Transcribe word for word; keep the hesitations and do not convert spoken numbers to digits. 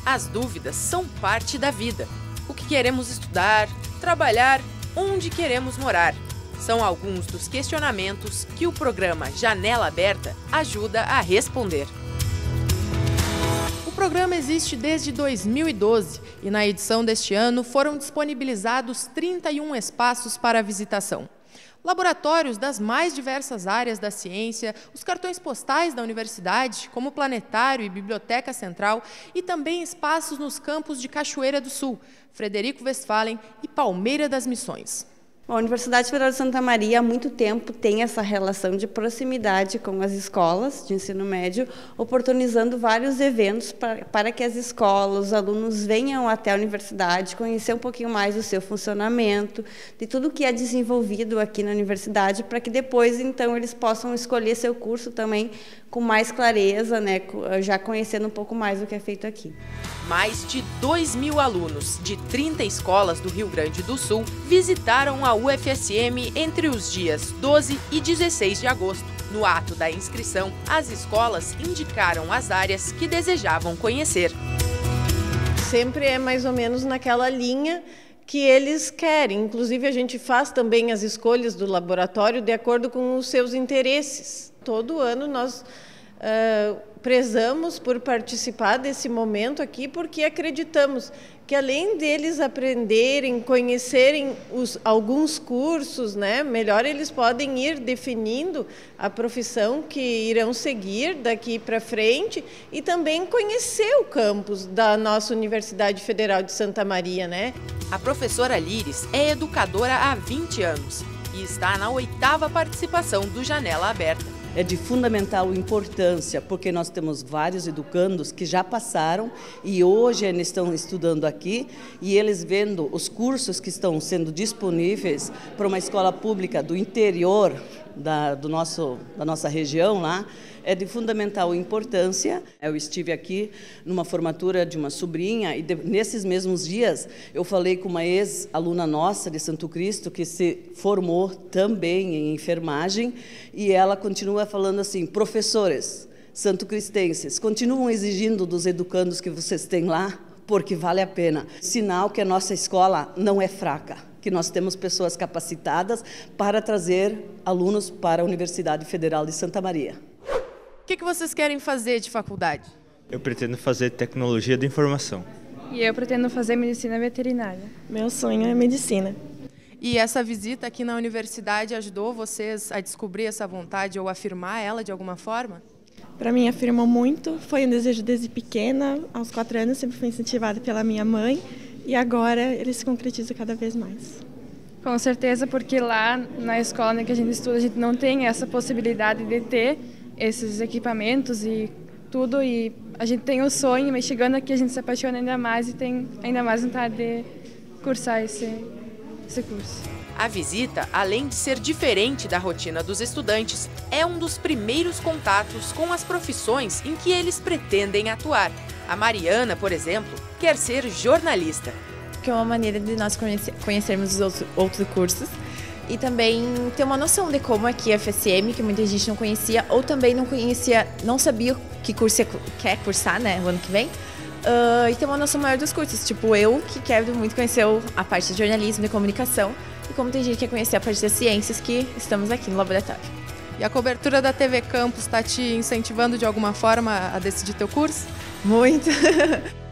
As dúvidas são parte da vida. O que queremos estudar, trabalhar, onde queremos morar. São alguns dos questionamentos que o programa Janela Aberta ajuda a responder. O programa existe desde dois mil e doze e na edição deste ano foram disponibilizados trinta e um espaços para visitação. Laboratórios das mais diversas áreas da ciência, os cartões postais da universidade, como o Planetário e Biblioteca Central, e também espaços nos campos de Cachoeira do Sul, Frederico Westphalen e Palmeira das Missões. A Universidade Federal de Santa Maria há muito tempo tem essa relação de proximidade com as escolas de ensino médio, oportunizando vários eventos para, para que as escolas, os alunos venham até a universidade, conhecer um pouquinho mais do seu funcionamento, de tudo que é desenvolvido aqui na universidade, para que depois, então, eles possam escolher seu curso também com mais clareza, né, já conhecendo um pouco mais do que é feito aqui. Mais de dois mil alunos de trinta escolas do Rio Grande do Sul visitaram a U F S M entre os dias doze e dezesseis de agosto. No ato da inscrição, as escolas indicaram as áreas que desejavam conhecer. Sempre é mais ou menos naquela linha que eles querem. Inclusive, a gente faz também as escolhas do laboratório de acordo com os seus interesses. Todo ano nós uh, prezamos por participar desse momento aqui, porque acreditamos que, além deles aprenderem, conhecerem os, alguns cursos, né, melhor eles podem ir definindo a profissão que irão seguir daqui para frente e também conhecer o campus da nossa Universidade Federal de Santa Maria, né? A professora Líris é educadora há vinte anos e está na oitava participação do Janela Aberta. É de fundamental importância, porque nós temos vários educandos que já passaram e hoje eles estão estudando aqui, e eles vendo os cursos que estão sendo disponíveis para uma escola pública do interior da, do nosso, da nossa região lá, é de fundamental importância. Eu estive aqui numa formatura de uma sobrinha e de, nesses mesmos dias eu falei com uma ex-aluna nossa de Santo Cristo que se formou também em enfermagem, e ela continua falando assim: professores santo-cristenses, continuam exigindo dos educandos que vocês têm lá, porque vale a pena. Sinal que a nossa escola não é fraca, que nós temos pessoas capacitadas para trazer alunos para a Universidade Federal de Santa Maria. O que, que vocês querem fazer de faculdade? Eu pretendo fazer tecnologia da informação. E eu pretendo fazer medicina veterinária. Meu sonho é medicina. E essa visita aqui na universidade ajudou vocês a descobrir essa vontade ou afirmar ela de alguma forma? Para mim, afirmou muito. Foi um desejo desde pequena. Aos quatro anos, sempre fui incentivada pela minha mãe. E agora ele se concretiza cada vez mais. Com certeza, porque lá na escola que a gente estuda, a gente não tem essa possibilidade de ter esses equipamentos e tudo, e a gente tem o sonho, mas chegando aqui a gente se apaixona ainda mais e tem ainda mais vontade de cursar esse, esse curso. A visita, além de ser diferente da rotina dos estudantes, é um dos primeiros contatos com as profissões em que eles pretendem atuar. A Mariana, por exemplo, quer ser jornalista. Que é uma maneira de nós conhecer, conhecermos os outros, outros cursos e também ter uma noção de como aqui a F S M, que muita gente não conhecia, ou também não conhecia, não sabia que curso quer cursar, né, o ano que vem, uh, e ter uma noção maior dos cursos. Tipo, eu que quero muito conhecer a parte de jornalismo, de comunicação, e como tem gente que quer conhecer a parte das ciências, que estamos aqui no laboratório. E a cobertura da T V Campus está te incentivando de alguma forma a decidir teu curso? Muito!